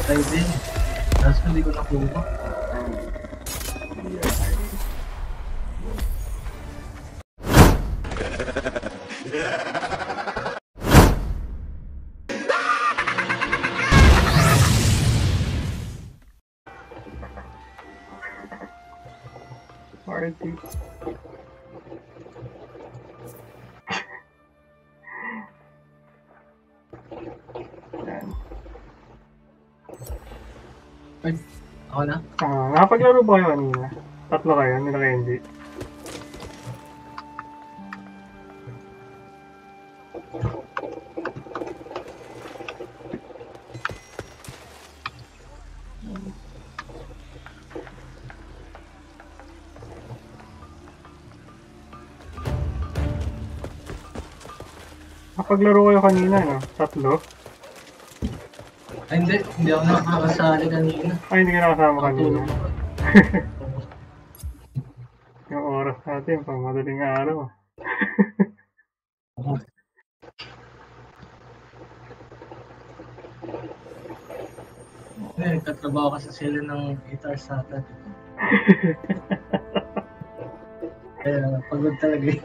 Tayo din. Tapos hindi ko nakuha. Party. Yan. Ay, ako na? Nakapaglaro ba kayo kanina? Tatlo kayo, nila kayo hindi. Nakapaglaro kayo kanina, no? Tatlo? Ay, hindi ako nakakasali kanina. Ay, hindi ka nakasama kanina. Yung oras natin, pang madaling araw. Nagtatrabaho kasi sila ng 8 hours sa atin. Kaya pagod talaga yun.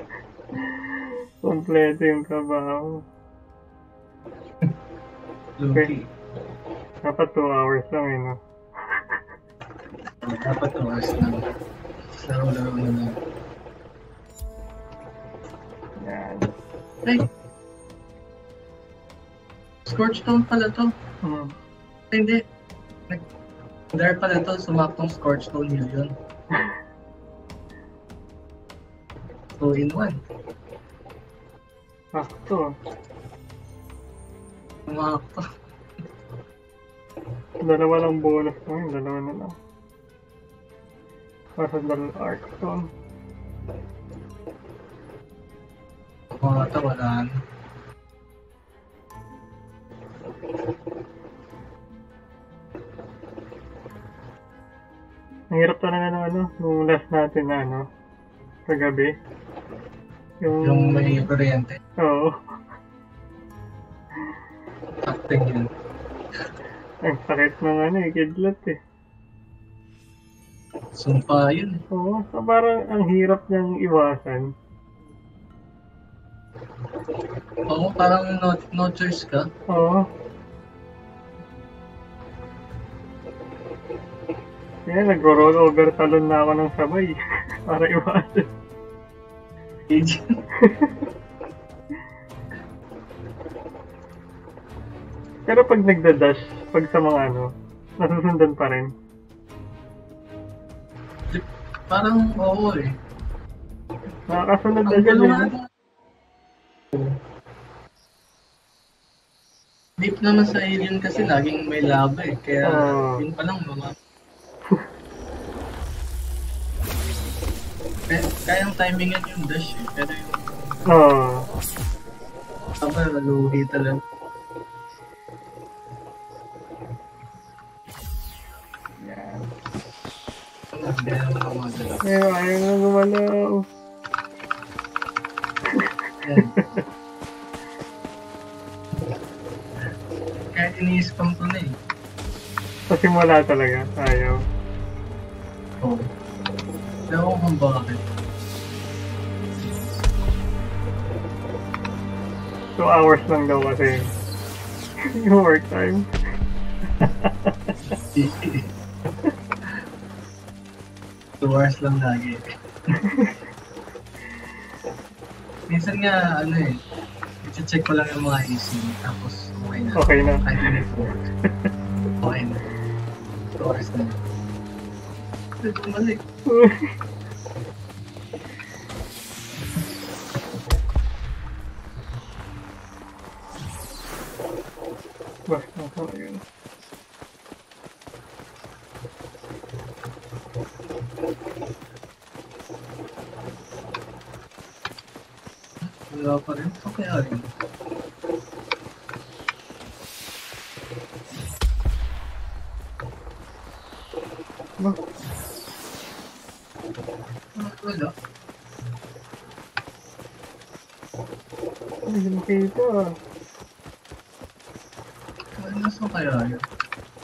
Kompleto yung trabaho. Lucky. Dapat 2 hours lang eh, no? Dapat 2 hours lang. Laro-laro na lang. Yan. Ay! Scorchstone pala to. Ay, hindi. There pala to, sumaktong Scorchstone yun. 2 in 1. Sakto. Sumakto. Dalawa lang bonus mo yun, dalawa na lang. Para sa dalawang Arcstone. Mga ito, wala na. Ang hirap talaga ng ano, nung last natin na ano, kagabi. Yung may kuryente. Oo. Acting yun. Ang sakit ng ano eh, kidlat eh. Sumpa yun eh. Oo, so parang ang hirap niyang iwasan. Oo, parang no choice ka. Oo. Kaya nag-roll over talon na ako ng sabay para iwasan. Pero pag nagda-dash, pag sa mga ano, nasusundan pa rin. Parang oo eh. Nakakasunod na Ang dyan gulo eh. nga. Deep naman sa alien kasi laging may lava eh. Kaya yun pa lang mga... Kayang timingan yung dash eh. Pero yung... Aba, luhi talaga. Yan. Ayaw na gumalaw. Kahit ini-spam ko na eh. Sa simula talaga, ayaw. Oo. Ewan kung bakit. 2 hours lang daw kasi yung work time. 2 hours lang lagi. Minsan nga, ano eh, i-check ko lang yung mga AC, tapos okay na. Okay na. Kahit hindi po. Okay na. 2 hours na. Kasi bumalik. Basta ko yun. Wala pa rin. So kaya rin. Ba? Wala. Hindi makita. Ano so kaya yun?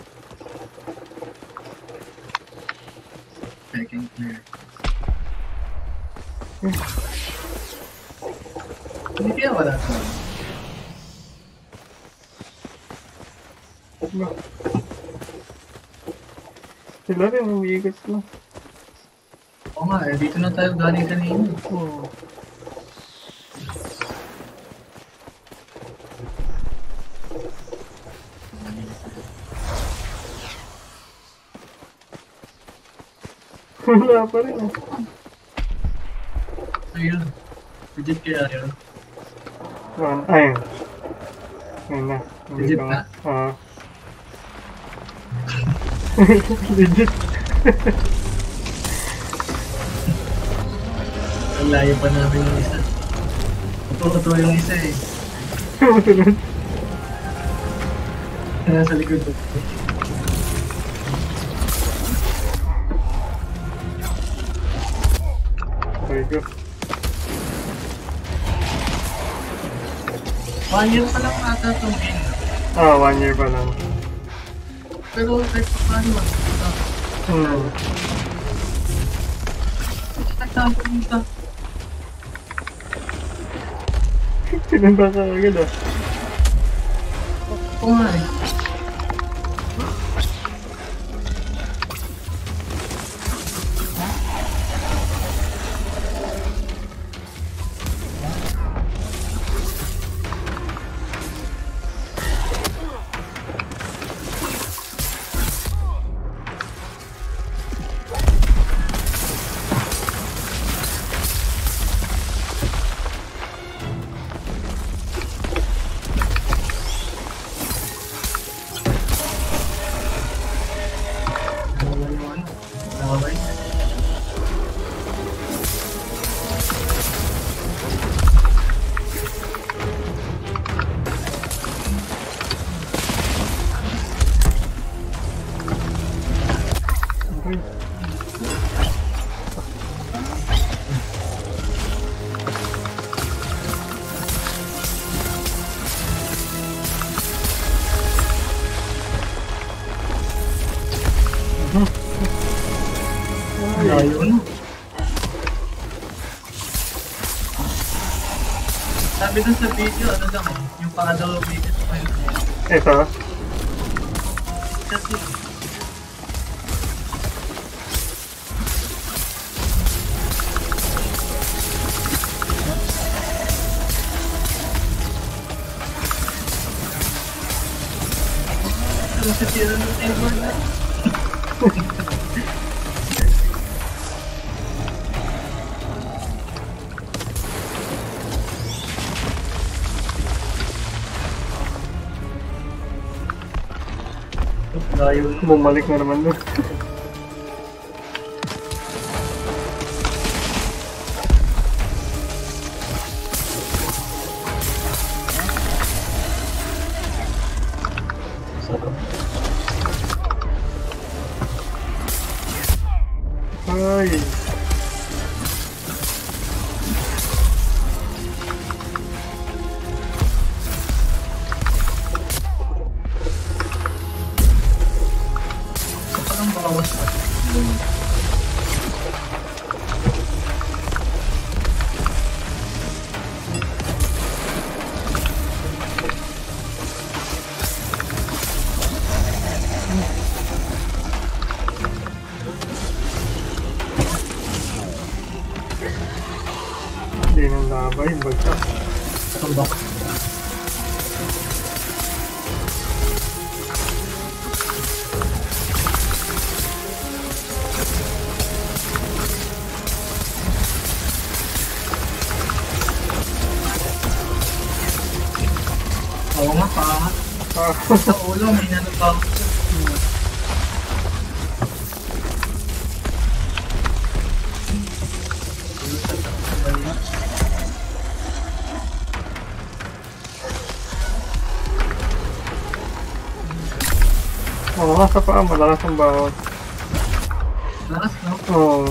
Second player. Hindi kaya wala ito. Ba? Sila rin umiigas na. Oo nga eh, dito na tayo galing kanina. Oo. Wala pa rin. Ayun. Legit kaya yun. Ayun. Ayun na. Legit Nandito na? nga. Legit. Ang layo pa namin yung isa. Ito yung isa eh. Sunod. Kaya sa likod ko. Very good. 1 year pa lang ata itong game. 1 year pa lang. Pero kahit pa paano ito. Nagtatapo nito. Sinundan ka agad ah. Oo nga eh. Ayun. Sabi dun sa video, ano lang eh, yung pakadaw video sa kayo. Ito? Kasi, ano sa tira ng table na? Layo na. Bumalik na naman doon. Ay. Parang bawas pa. Hindi nang labay, bagsak. Tumbok. Oo nga, pangat. Sa ulo, may nanubak. Oo nga, sa paa, malakas ang bawat. Lakas, no? Oo.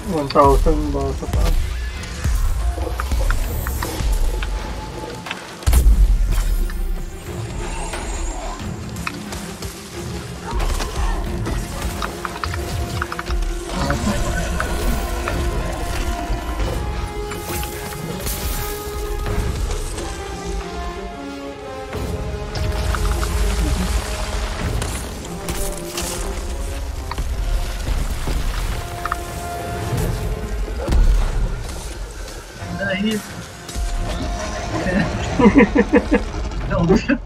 1,000 ba sa taas? Dahil. Naubos siya.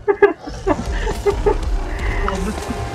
Naubos.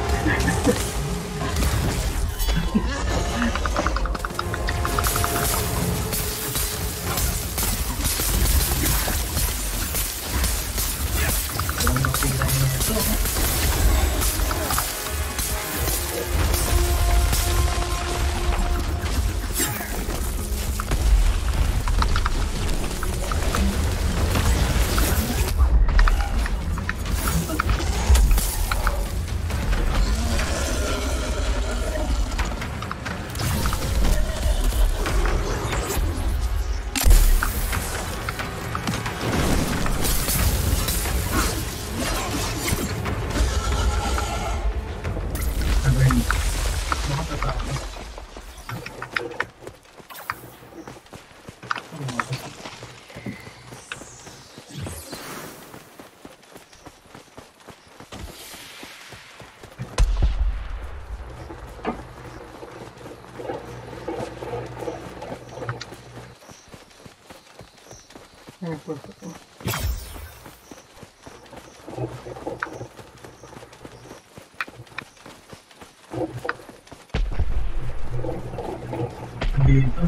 Dito.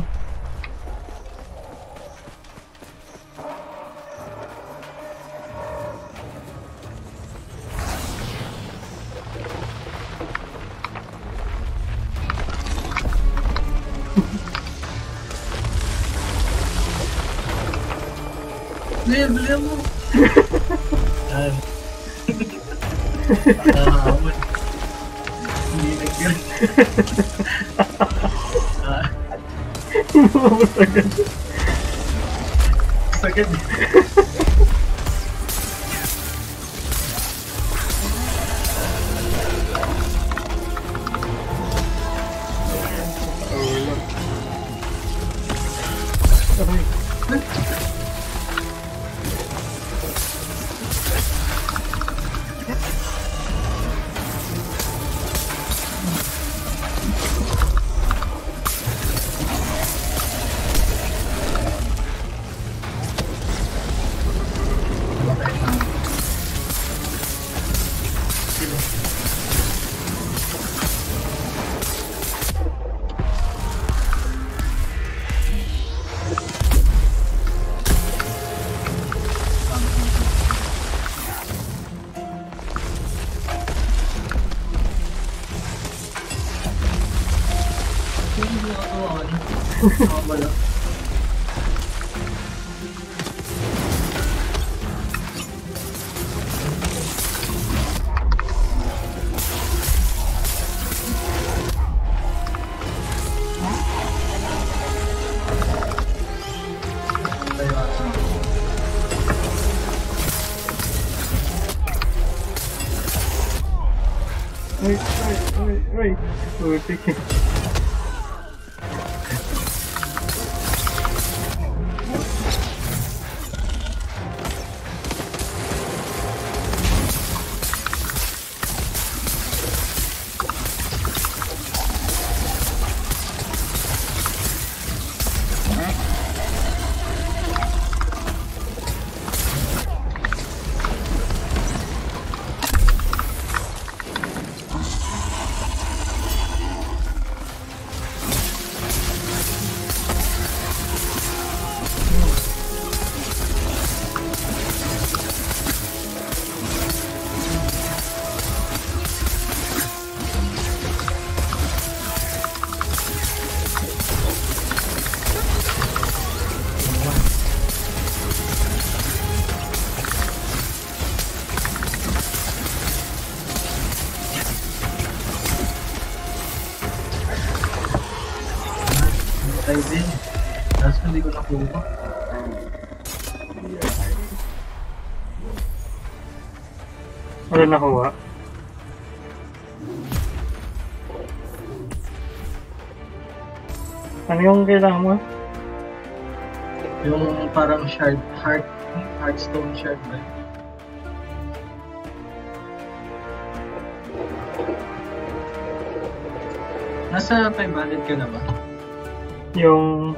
Bili mo. Nakakawin. Hindi nag-gear. Masagad. Sagad. Wala. Ay. Putik. try din. Tapos hindi ko nakuha. Ano nakuha? Ano yung kailangan mo? Yung parang heartstone shard ba? Nasa 500 ka na ba? Yung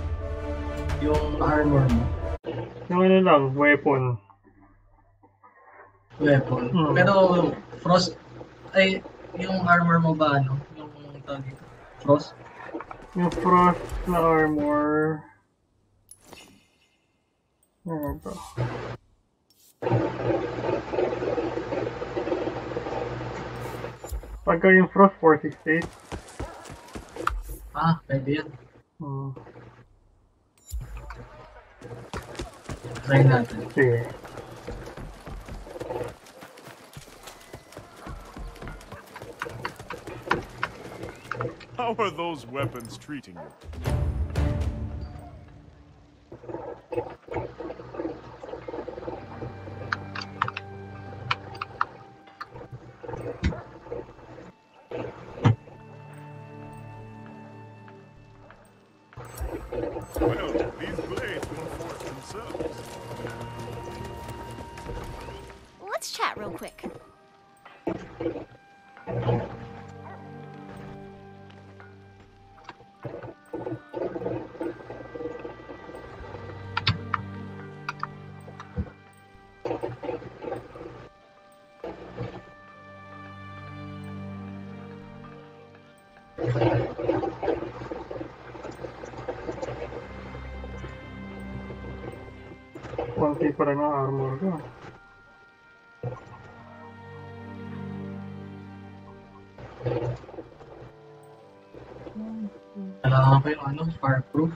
armor mo. ano lang, weapon. Weapon. Pero frost, ay, yung armor mo ba ano? Yung tawag dito? Frost? Yung frost na armor. Ano to? Pagka yung frost 468. Pwede yan. Hmm. Try natin. Sige. How are those weapons treating you? Well, these blades will enforce themselves. Let's chat real quick. Konti pa rin ang armor ko. Kailangan ko yung fireproof.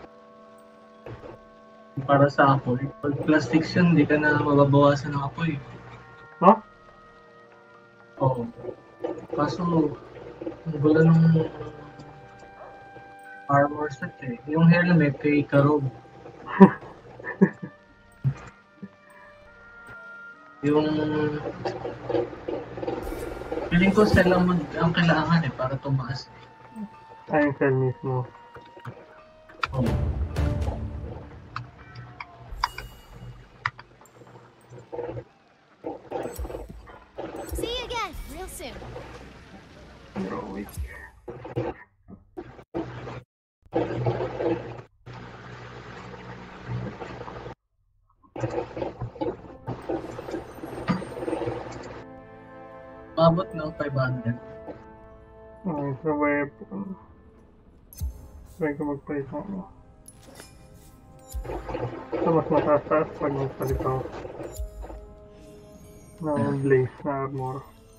Para sa apoy. Pag plastics yun, hindi ka na mababawasan ng apoy. No? Oo. Kaso, ang gulo ng armor set eh. Yung helmet kay Karob. Yung feeling ko cell ang kailangan eh para tumaas. Ay, yung cell mismo. Oh. See you again, real soon. Heroic. Mabot ng 500. Okay, sa weapon. Try ko mag-place ng ano. Ito mas matataas pag magpalit ako ng blaze na armor.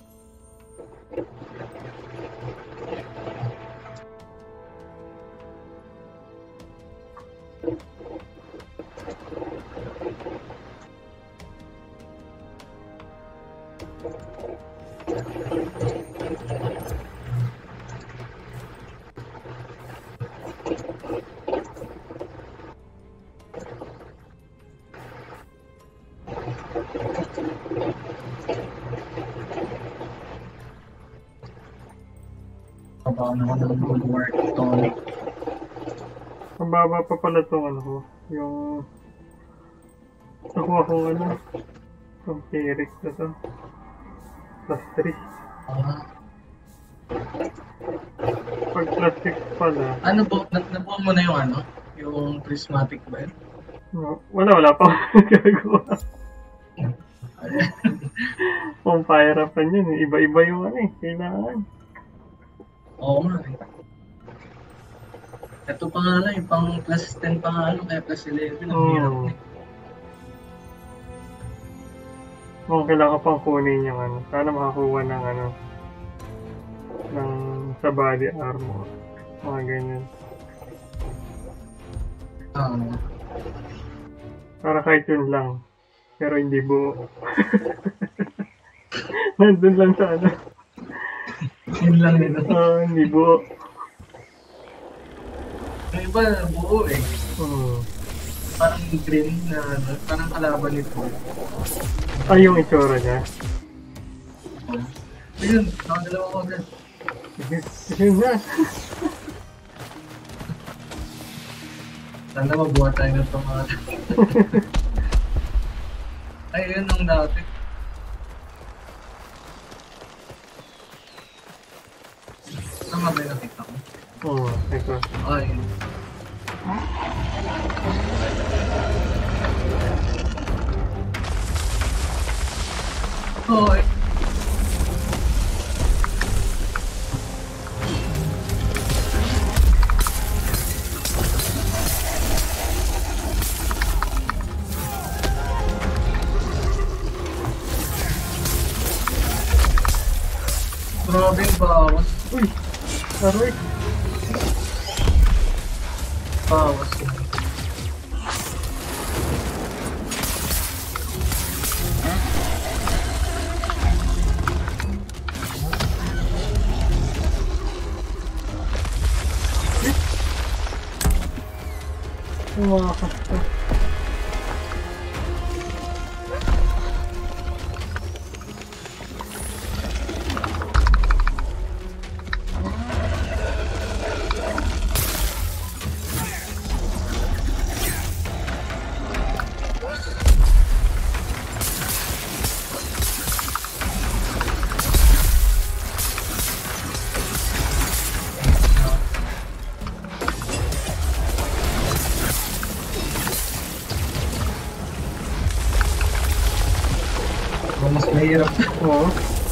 Pabaon ako ng bulwark tonic. Ang baba pa pala itong ano ko. Yung nakuha kong ano. Itong Ferrix na to. Plus 3. Pag plus 6 pala. Ano po? Nabuo mo na yung ano? Yung prismatic ba yun? No, wala pa akong gagawa. Kung pahirapan yun, iba-iba yung ano eh, kailangan. Oo nga eh. Ito pa nga lang, yung pang plus 10 pa nga lang, kaya plus 11, ang hirap eh. Kung kailangan pang kunin yung ano, sana makakuha ng ano, ng sa body armor, mga ganyan. Para kahit yun lang, pero hindi buo. Nandun lang sa ano. Yun lang nila. Hindi buo. iba buo eh. Hmm. Parang green na ano, parang kalaban nito. Ay, yung itsura niya. Ayun, nakadalawa ko agad. Yun na. Sana mabuha tayo ng pangalan. Ay, yun ang dati. Tama ba yung nakita ko? Oo, ito. Ay. Oh, eh. Grabe yung bawas. Uy! Aray! Bawas. Umakas ka. Mas mahirap. Oo.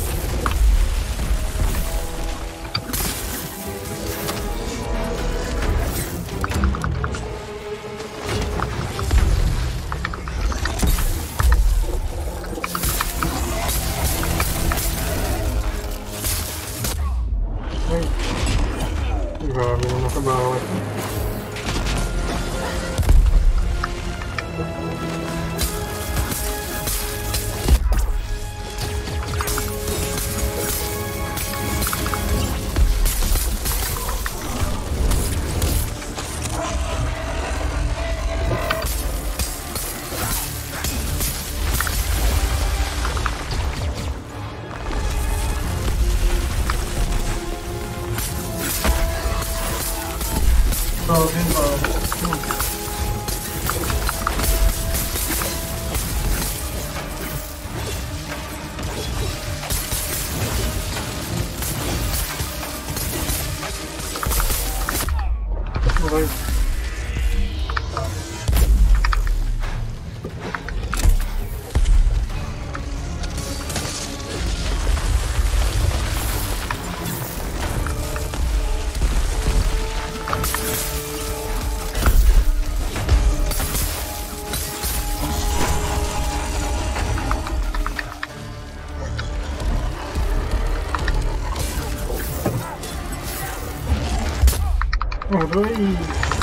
Ay. Grabe naman sa bawat. Grabe yung bawas. Okay. Aray!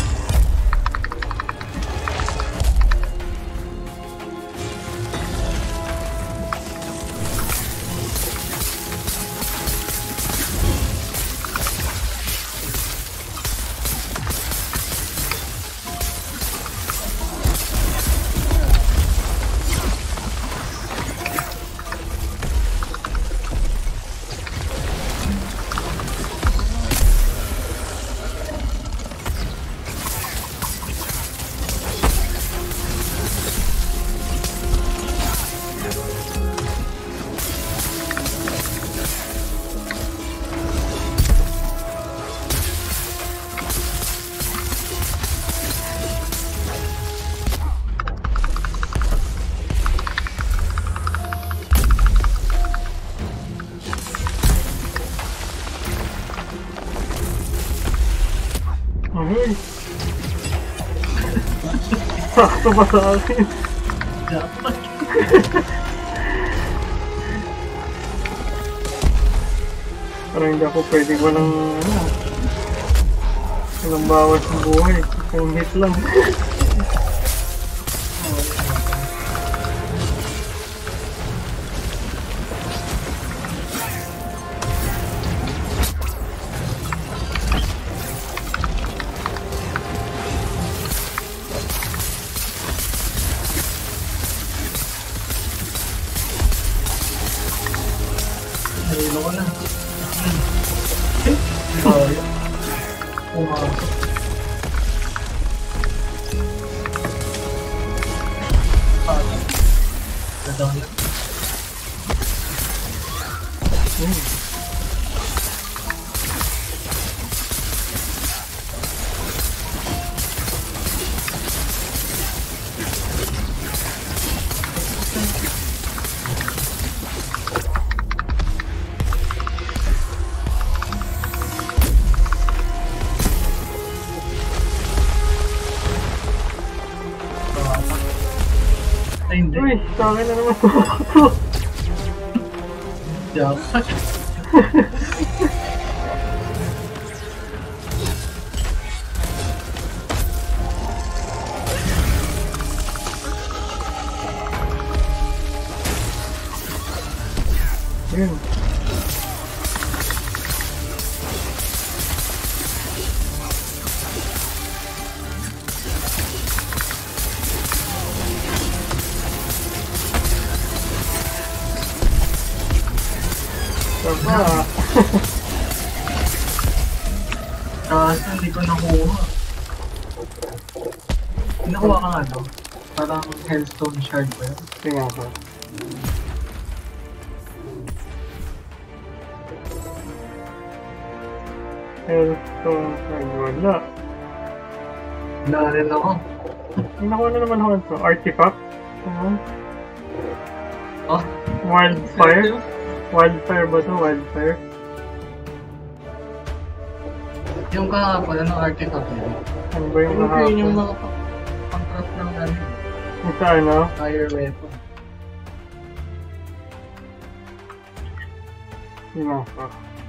Aray! Sakto ba sa akin? Dapat. Parang hindi ako pwedeng walang bawas ng buhay. Isang hit lang. down na. Ay, hindi. Uy, sa akin na naman ito. Dapat. Yun. Tama. Kaso hindi ko nakuha. Nakuha ka nga no? Parang Hellstone Shard ba yun? Tingnan ko. Hellstone Shard, wala. Wala rin ako. Nakuha na naman ako ito. Artifact. Oh, Wildfire. Wildfire ba ito? Wildfire? yung kahapon, anong artifact yun? Ano ba yung Yung yun yung kahapon? mga pang-craft ng ano, Yung sa ano? fire weapon. Yun ako.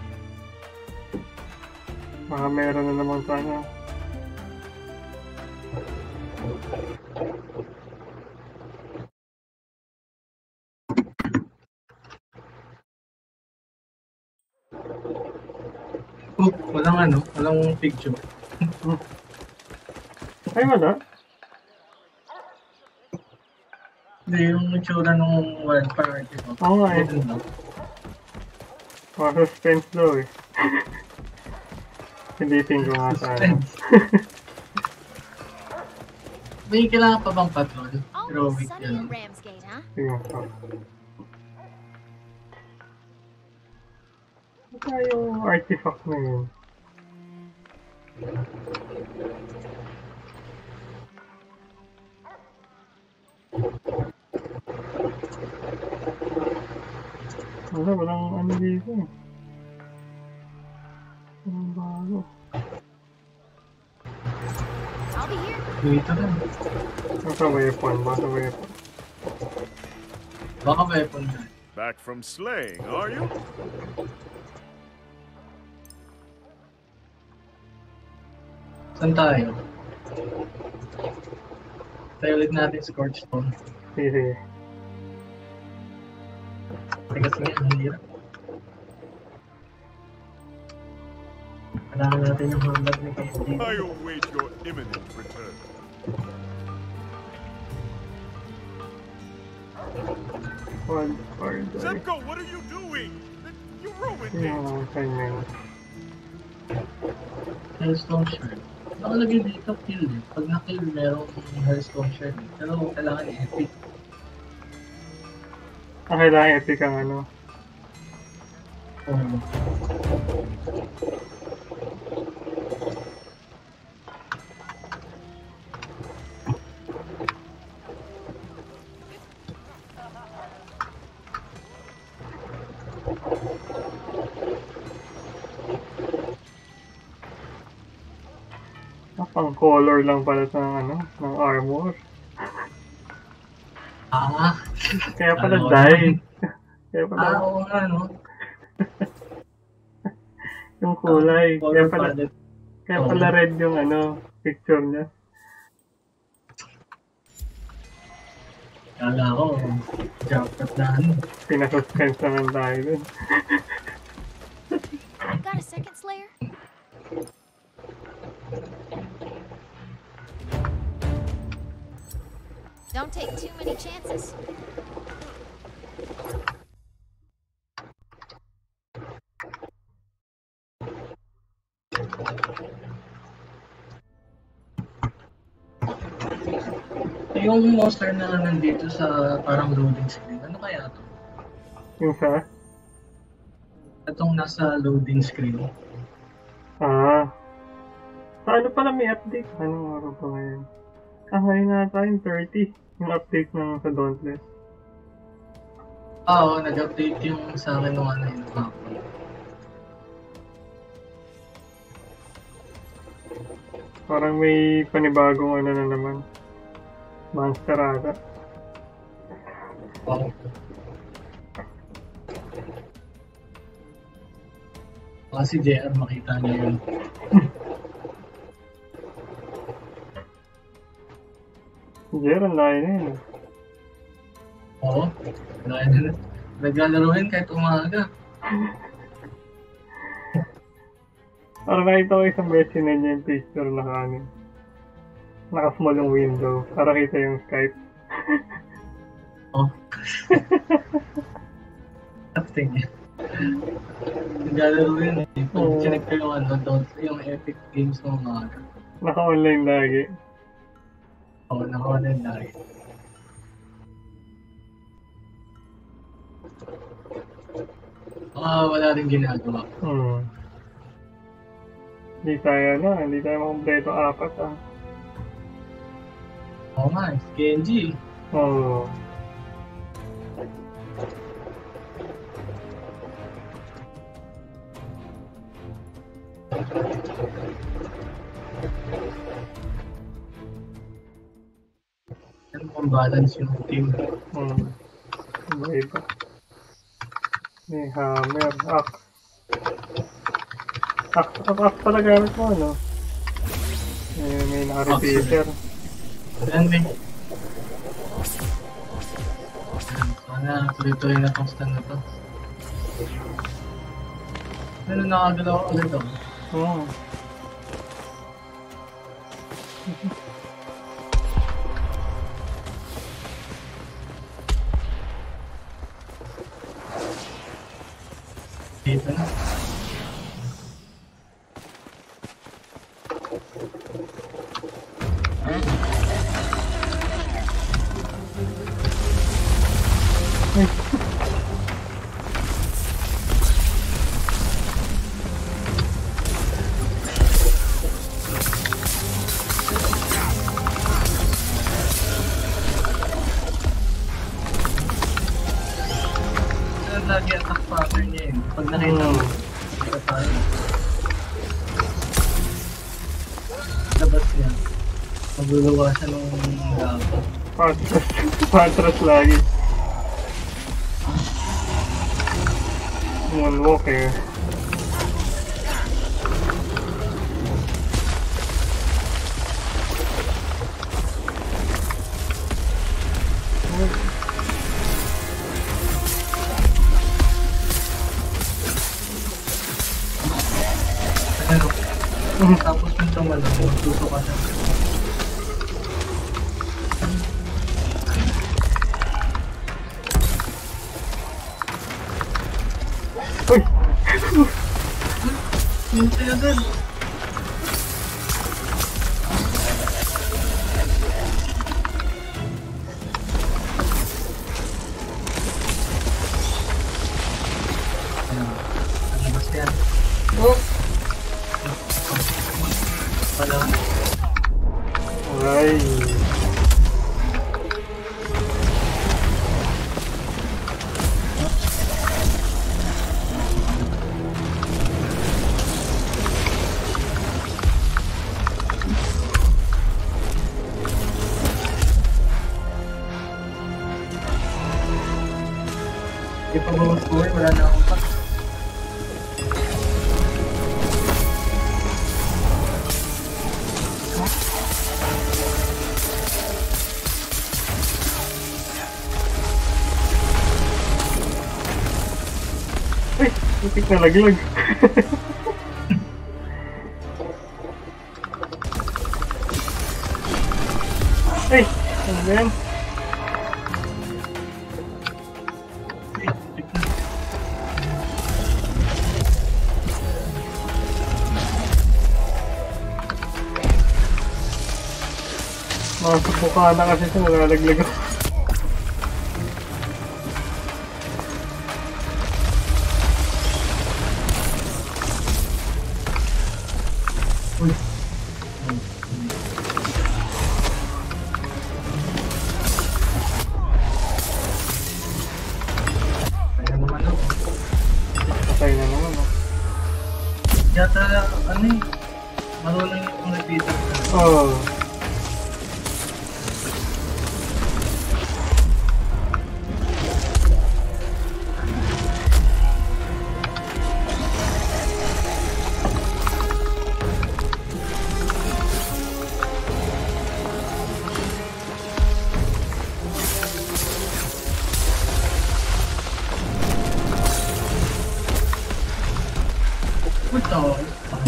Baka meron na naman sa ano. Oh, walang ano, walang picture. Ay, wala. Hindi, yung itsura ng wildfire artifact. Oo nga eh. Ganun lang. Mga suspense daw eh. Pilitin ko nga sa ano. May kailangan pa bang patrol? Always Heroic sunny yan. in Ramsgate, huh? Tingnan ko. Ano kaya yung artifact na yun? Wala, walang ano dito. Walang bago. I'll be here. Dito lang. Baka weapon, baka weapon. Baka weapon na. Back from slaying, are you? Saan tayo? Tayo ulit natin Scorch Stone. Sige. Kasi nga, ang hirap. Kailangan natin yung handbag ni Kapatid. I await your imminent return. Wildfire die. Zemko, what are you doing? You ruined it. Yung kanya. Hellstone Shard. Nakalagay dito, kill eh. Pag na-kill, merong Hellstone Shard eh. Pero kailangan epic. Kailangan epic ang ano. Pang color lang pala sa ano, ng armor. Ah! Kaya pala Ano? dye. Kaya pala Oo nga, no? yung kulay. Color Kaya pala, palette. kaya pala red yung ano, picture niya. Kala ko, jackpot na ano. Pinasuspense naman tayo dun. Got a second Slayer? Don't take too many chances. Yung monster na nandito sa parang loading screen, kaya to? Yung sa? Itong nasa loading screen. Ah. Sa ano pala may update? Anong araw pa ngayon? Ngayon na tayo, 30. Yung update ng sa Dauntless. Oo, nag-update yung sa akin nung ano yun. Parang may panibagong ano na naman. Monster ata. Wow. Baka si JR makita niya yun. Jer, ang layo na yun. Oo. Naglalaro yun kahit umaga. Parang nakita ko isang beses na niya yung picture na kanin. Naka-small yung window. Para kita yung Skype. Oo. Acting niya. Naglalaro yun eh. Pag chinek ko yung ano, yung Epic Games ng umaga. Naka-online lagi. Oo, naka-online lagi. Wala rin ginagawa. Hindi tayo makumpleto 4 ah. Oo nga, Kenji. Oo. Ano kung balance yung team? Iba. May hammer, axe. Axe pala gamit mo, ano? May naka-repeater. Ayan, may. Sana tuloy-tuloy na tong stand na to. Ano nakagalaw ulit ako? Oo. Dito na. Lagi attack pattern niya eh. Pag nakita mo, ito tayo. Labas niya. Magluluwa siya nung gapo. Patras lagi. Moonwalk eh. Tapos yung tumalo, magtuto ka siya. Uy! Yung sa'yo dun. Labas yan. Oh! Wala. Ay! Hindi pa bawas ko eh, wala na akong pack. Uy! Tipik na laglag. Ay! Ano ba yan? Makasubuka na kasi siya, nalalaglag ako.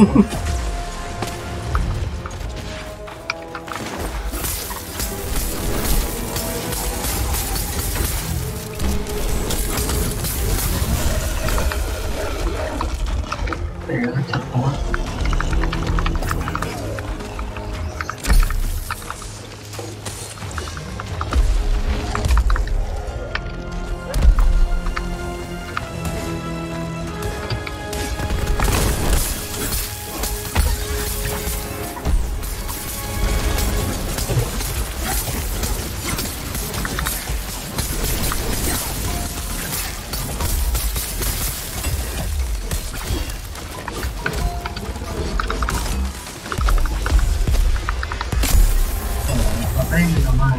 Teka, check ko nga. Patay naman.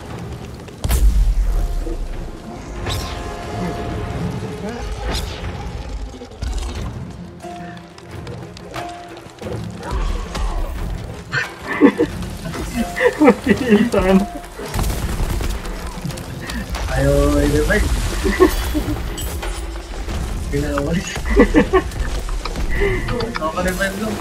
Matigil sana. Ayaw i-revive. Pinawalis. Naka-revive lang.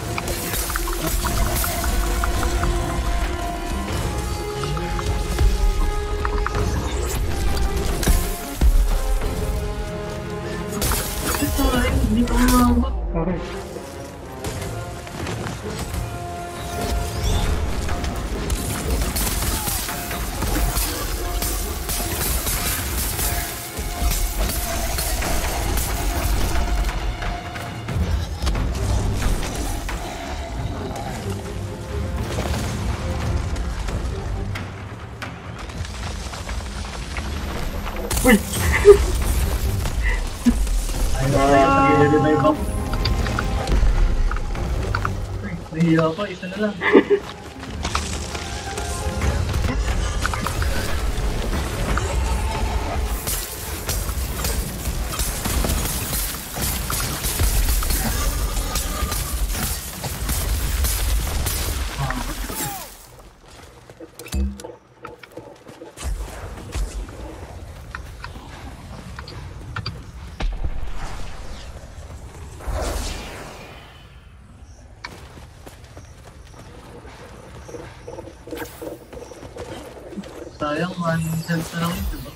Ito ay, hindi ko mawawak. Okay. Uy! Ayaw i-revive ako. Uy, nahiya ako, isa na lang. Sayang, 1 cent na lang yun, diba?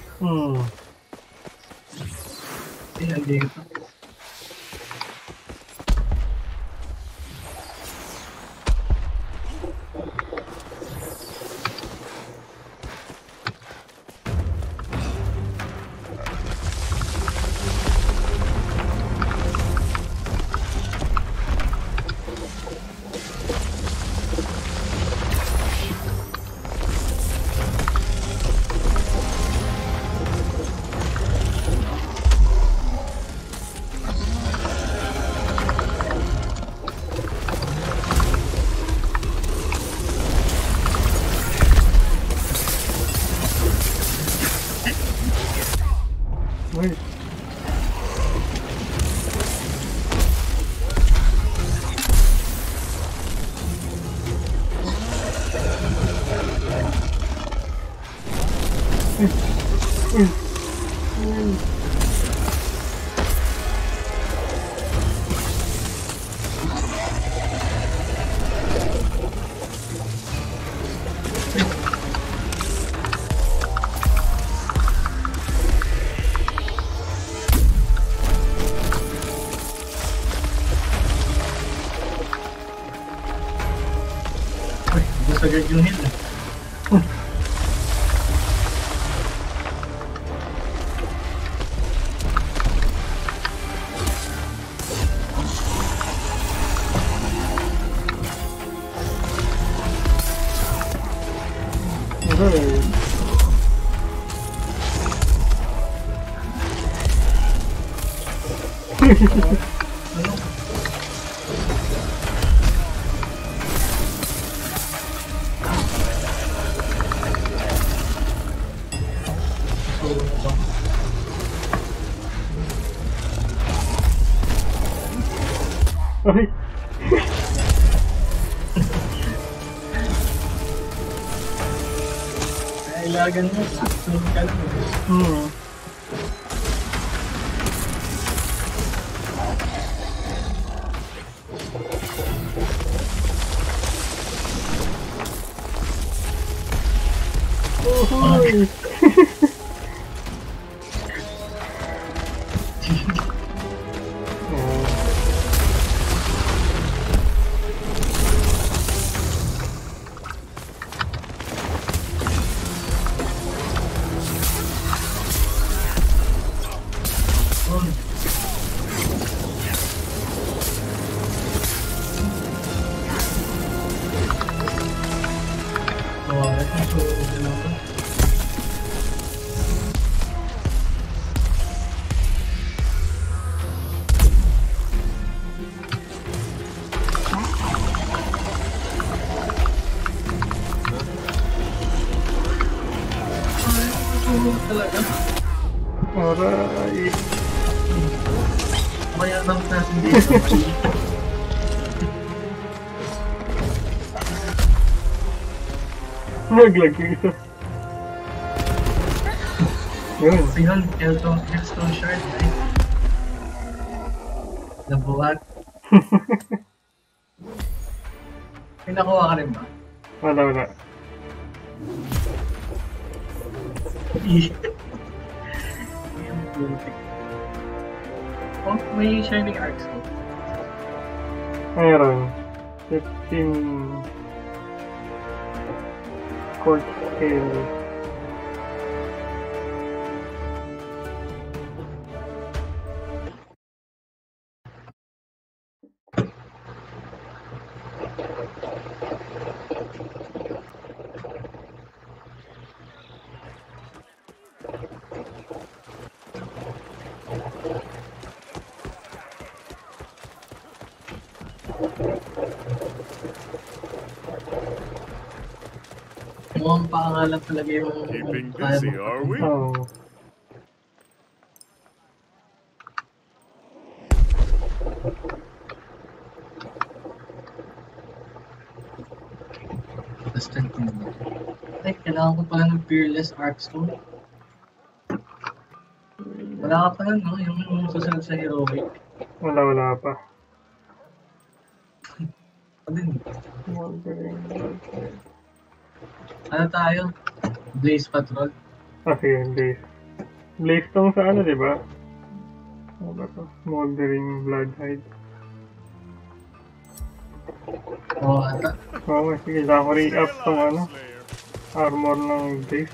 Eh, nandito. Uy! Uy, gusto agad yung heal eh. Okay. Ano? Ay! Kailangan mo, sunod ka lang. Uy! Talaga. Aray! Kaya lang natin dito. Naglag yung isa. Yun. So yun, Hellstone Shard, right? Nabuhat. May nakuha ka rin ba? Wala. Oh, may Shining Arcs ko. Mayroon. 15 court scale. Mukhang pakangalan talaga yung... Keeping busy, are we? Oh. Basta ito na. Ay, kailangan ko pala ng Fearless Arcstone. Wala ka pala, no? Yung susunod sa Heroic. Wala pa. Ano din? Wondering. Ano tayo? Blaze Patrol. Sige, Blaze. Blaze tong sa ano, diba? Ano ba to? Smoldering Bloodhide. Oo, ata. Oo, sige, kailangan ko re-up tong ano, armor ng Blaze.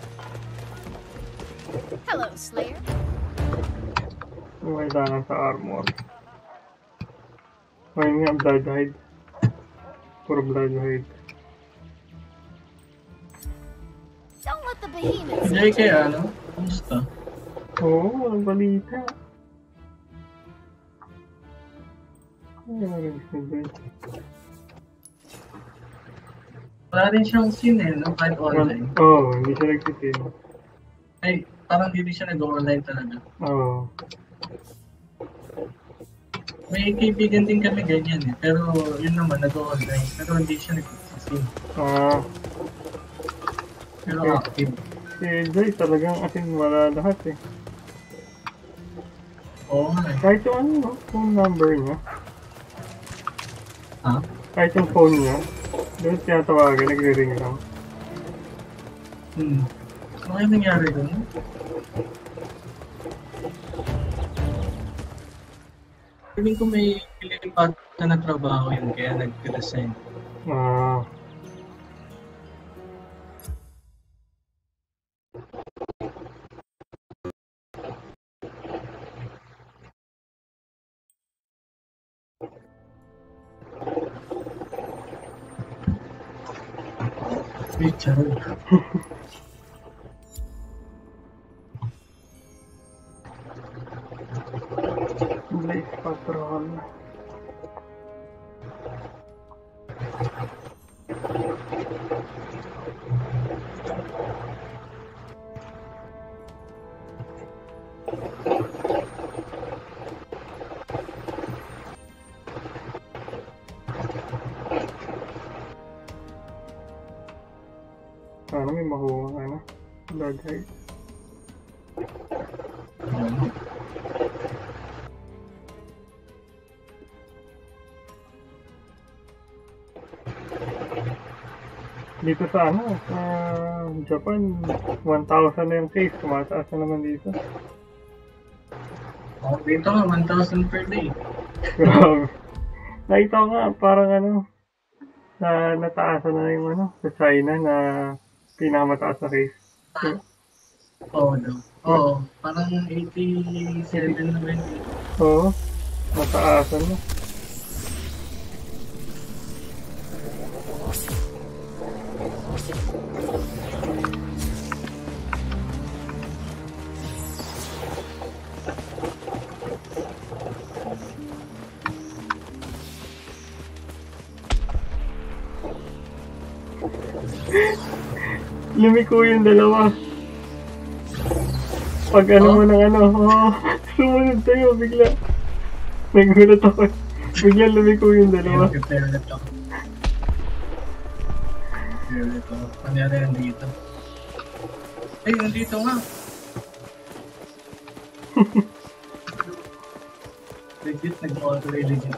Hello, Slayer. Yung kailangan sa armor. Ngayon nga, Bloodhide. Puro Bloodhide. Don't let the behemoths Hindi get you. kaya, ano? Kumusta? Oo, walang balita. Ano na rin si Blaze? Wala rin siyang scene eh, no? Kahit online. Oo, hindi siya nagsisin. Ay, parang hindi siya nag-online talaga. Oo. May kaibigan din kami ganyan eh. Pero yun naman, nag-online. Pero hindi siya nag-scene. Ah, Pero Okay. active. si Joy talagang asin wala lahat eh. Oo nga eh. Kahit yung ano, no? Phone number niya. Ha? Kahit yung phone niya. Doon siya tawagan, nagre-ring lang. Ano yung nangyari dun? Feeling ko may pilipat na trabaho yun, kaya nag-resign. Ah, Richard. Blaze Patrol. Sana may makuha ka na. Bloodhide. Dito sa ano, sa Japan, 1,000 na yung case. Tumataas na naman dito. Oh, dito nga, 1,000 per day. Grabe. Nakita ko nga, parang ano, na nataasan na yung ano, sa China na pinakamataas na case. Oo, daw. Oo, parang 87 na ba yun? Oo, nataasan na. Lumiko yung dalawa. Pag ano mo ng ano, sumunod sa'yo bigla. Nagulat ako. Bigla lumiko yung dalawa. Prepare ulit ako. Panyari nandito. Ay, nandito nga. Legit, nag-auto-ray legit.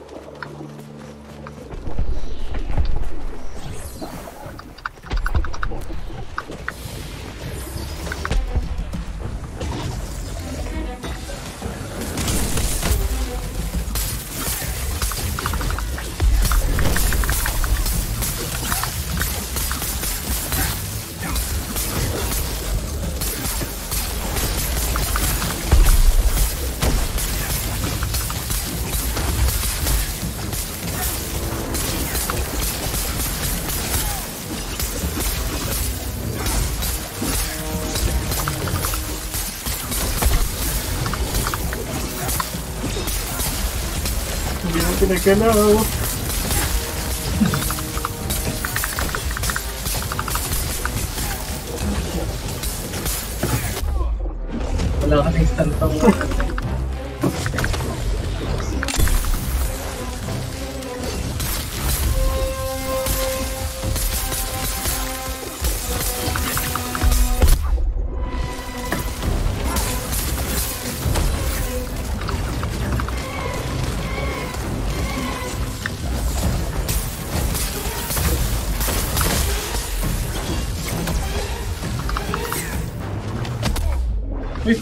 Hindi mo pinagalaw. Wala ka ng instant pang Uy!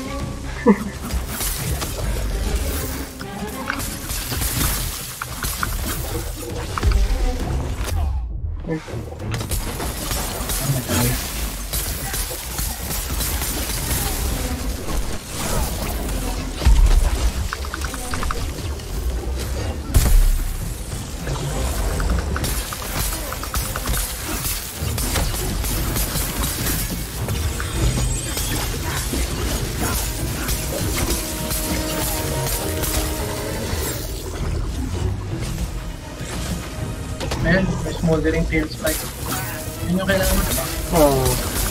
Ayan, may smoldering tail spike. Yun yung kailangan mo, diba? Oo.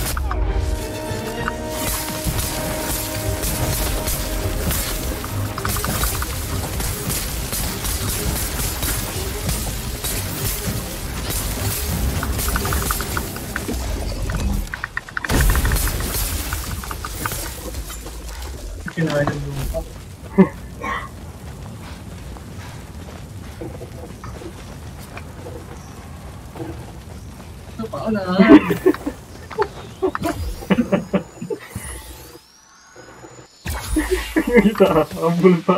Kinawa yung lupa. Ito pa, na. Kita, ambul pa.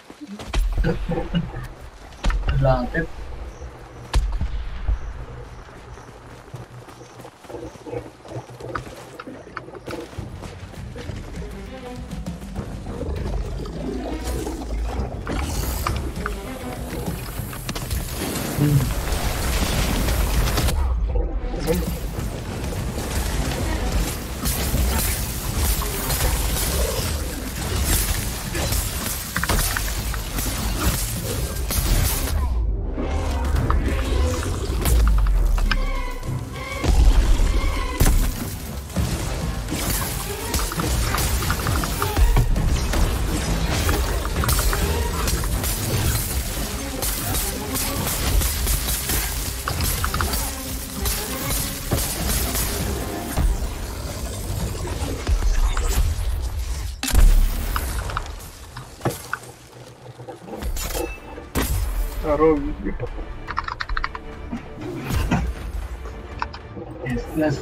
Lapit. Arog. Yes.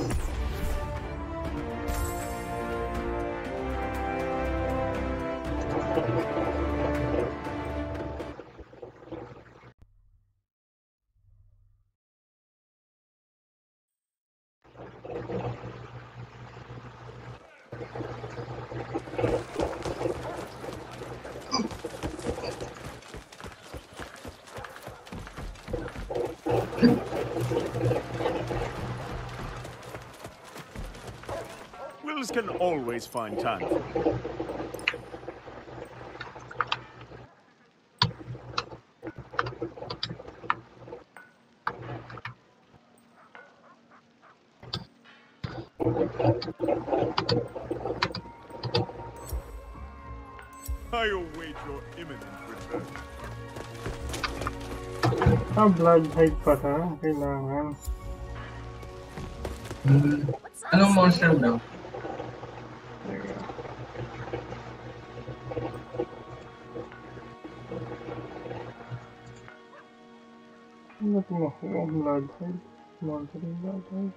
Wills can always find time for me. I await your imminent return. Blood hide pala. Kailangan. What's on Anong sale? monster daw? Ano ito makuha? Blood hide. Smoldering blood hide.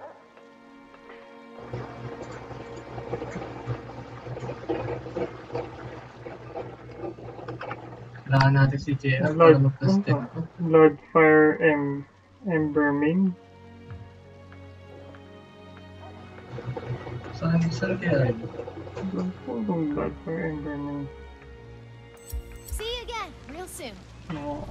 Kailangan natin si JF para Blood, mag-tested ko. blood fire ember main. Saan kaya rin? Blood fire ember main. See you again, real soon. Oo.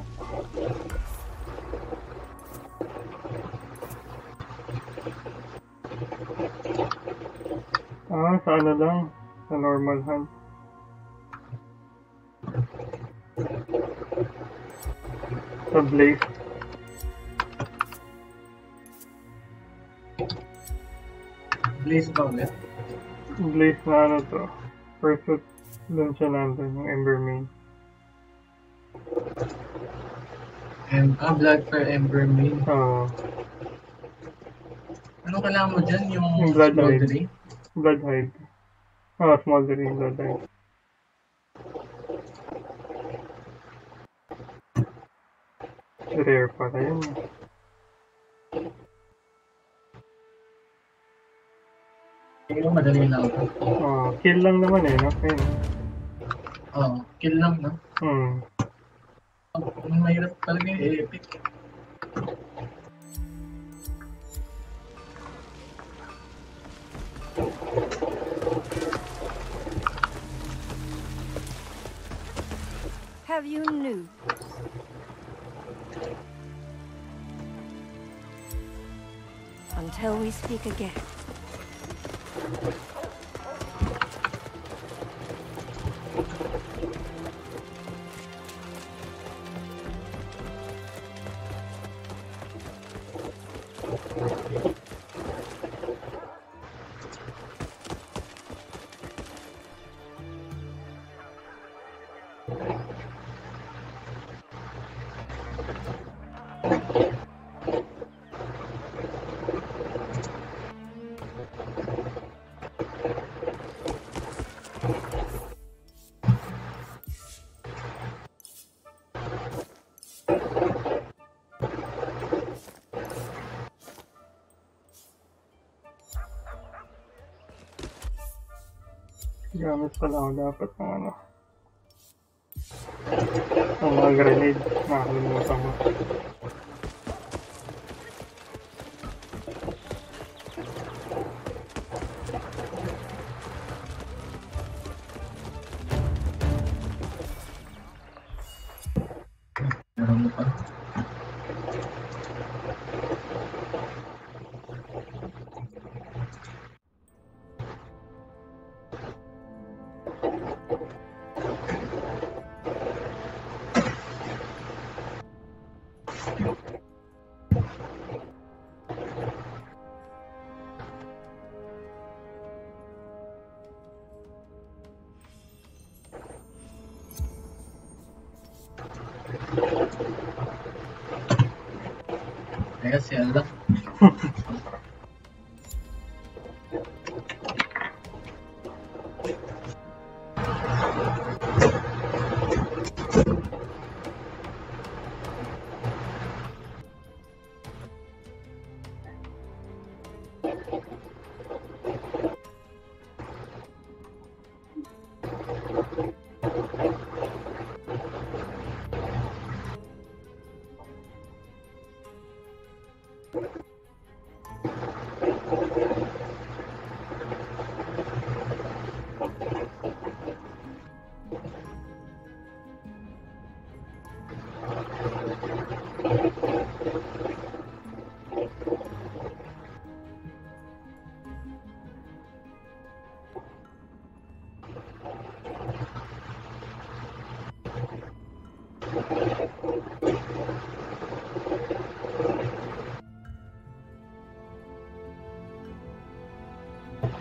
Sa ano lang? Sa normal hunt. Sa blaze. Blaze ba ulit? Blaze na ano to. Pursuit. Doon siya nandun, yung ember main. Blood for Ember Main. Oo. Ano kailangan mo dyan? Yung Yung blood smoldering? Blood hide. Smoldering blood hide. Rare pala yun. Yung madali lang ako. Kill lang naman no? Ayun. Kill lang, no? Ang mahirap talaga yung epic. Have you news? Until we speak again. Gamit pala ako dapat ng ano. Ang mga grenade. Nakakalimutan ko. Meron mo pa. Kaya siya lang.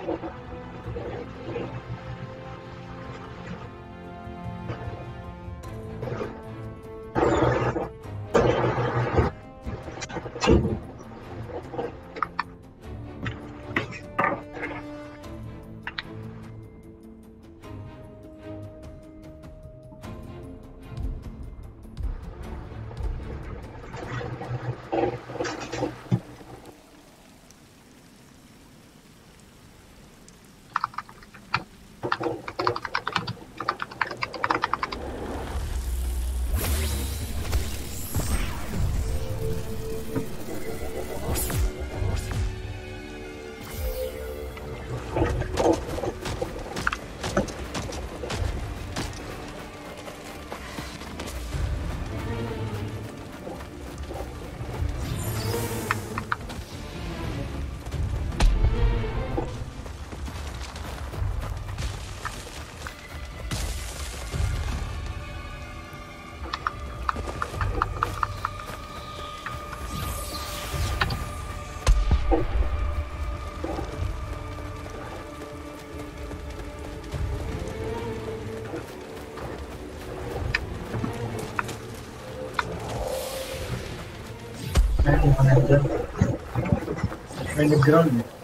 Meron pa na dyan. May nag-ground eh.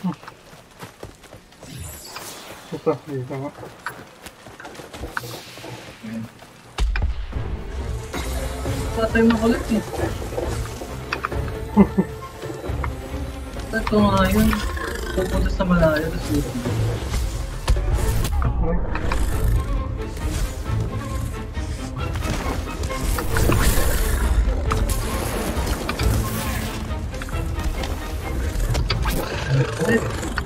Ito, dito nga. Patay mo ulit eh. Ito nga yun. Pupunta sa malayo. Tapos dito. Ay, Ulit.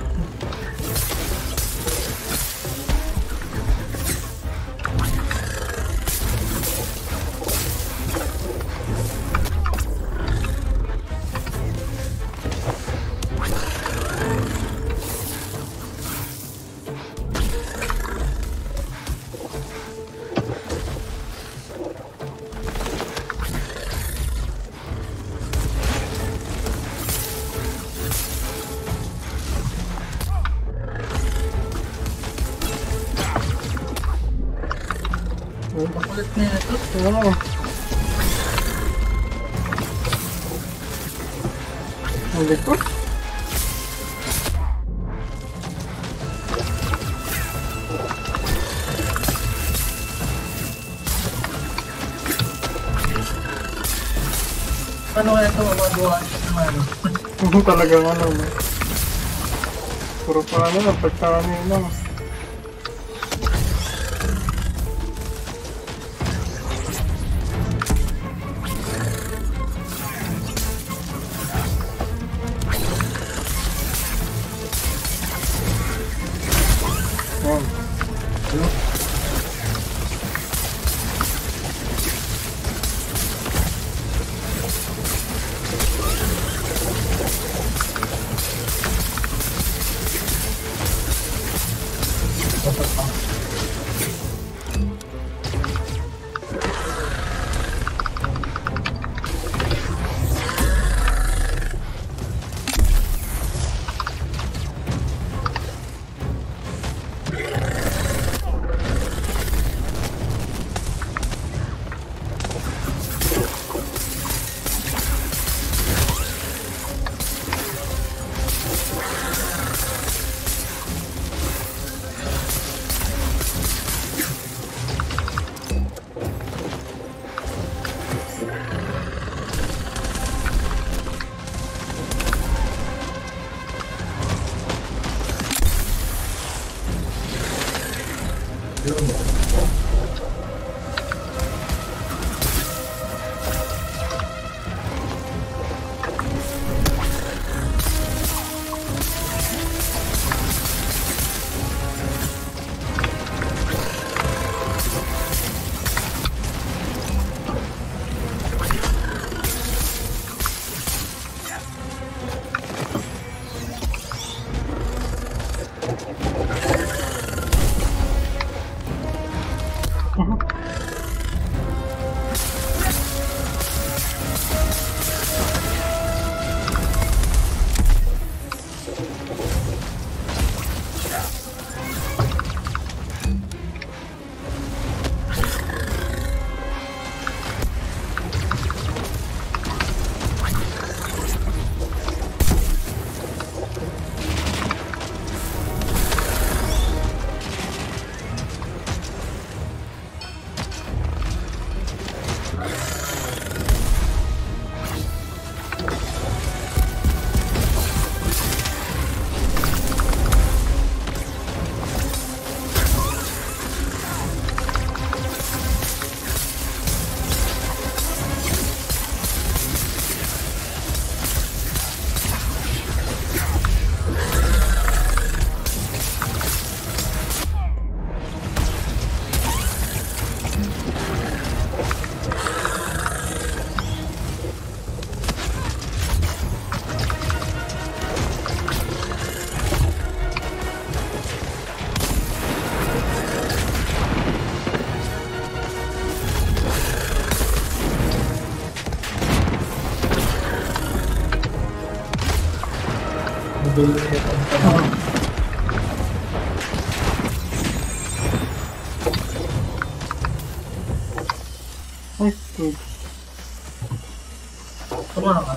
Makulit na ito. ano? Ang likod? Ano kaya ito? Mamabuhaan siya naman. Talagang ano, no? Puro pa ano, pagkano yun lang. Yan. dulo na ito. Nice good. Tumakas.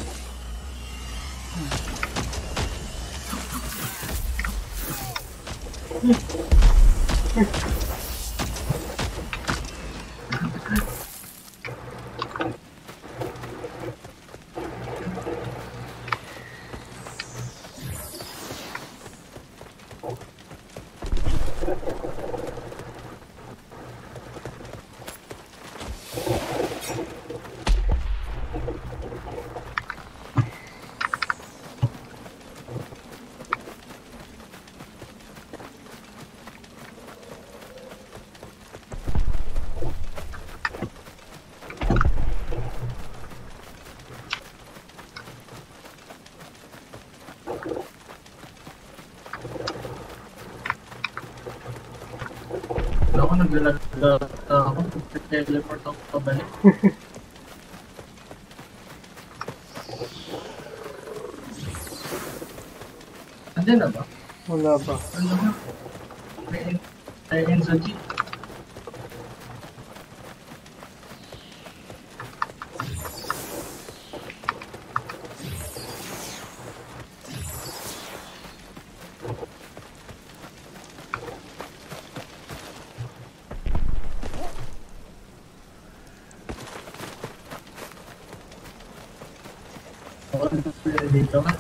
Ako naglalagda ako. Teleport ako pabalik. Andiyan na ba? Wala ba? Ano na? May Enzo G. Ako dito nga.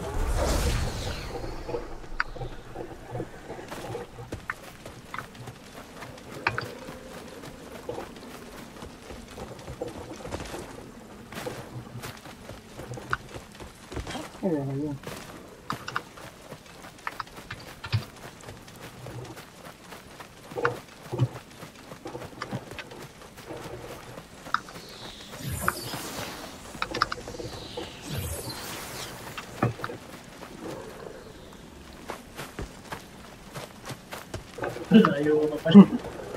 Kaya yun. Ayaw ko pa pala.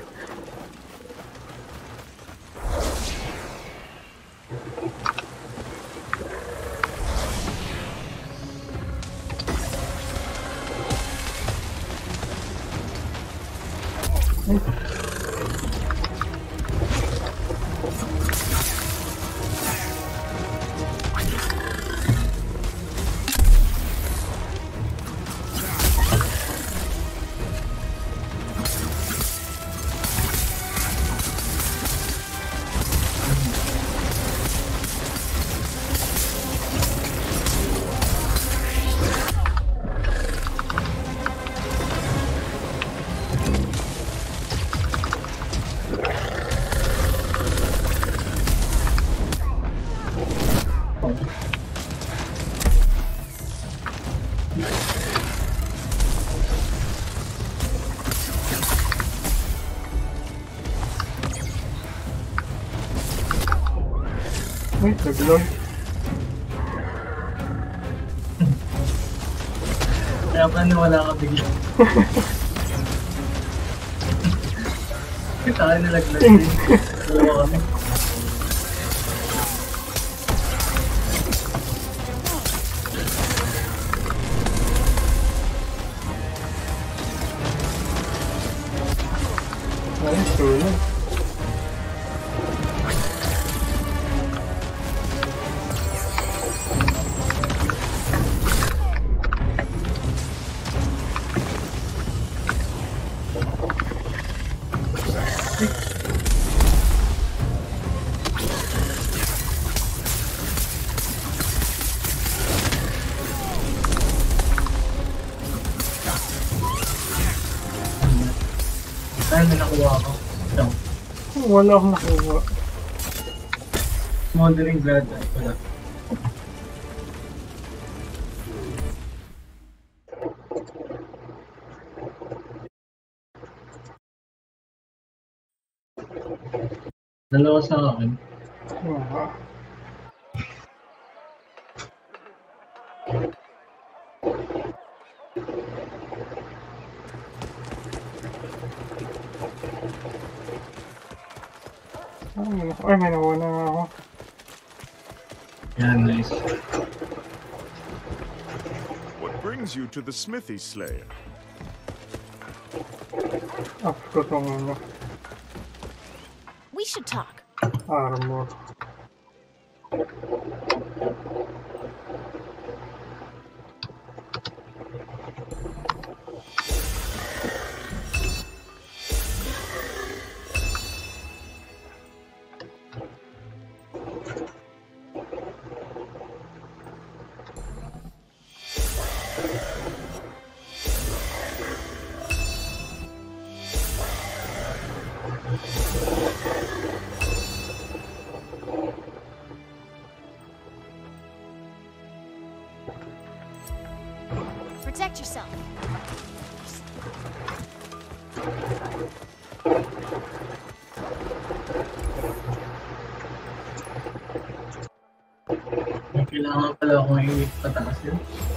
Uy, naglog. Kaya pa nawala ka bigla. Kita ka nilaglag din. Dalawa kami. Nice tulog. Dahil may nakuha ako. Ito. Wala akong nakuha. Smoldering blood. Wala. Dalawa sa akin. Wala. Ay, may nakuha na nga ako. Yan, nice. What brings you to the Smithy Slayer? After tong ano, We should talk. armor. Protect yourself. May kailangan pala akong ipataas yun.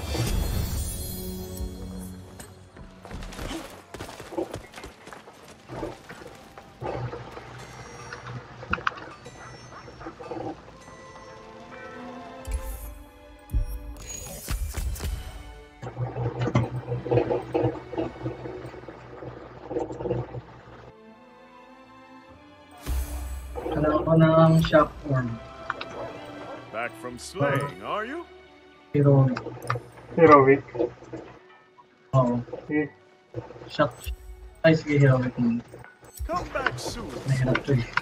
Kailangan ko ng shock form. Back from slaying, are you? Pero, Heroic. oo. Eh, Shock. Ay, sige, heroic mo. Come back soon. Nahirap to eh.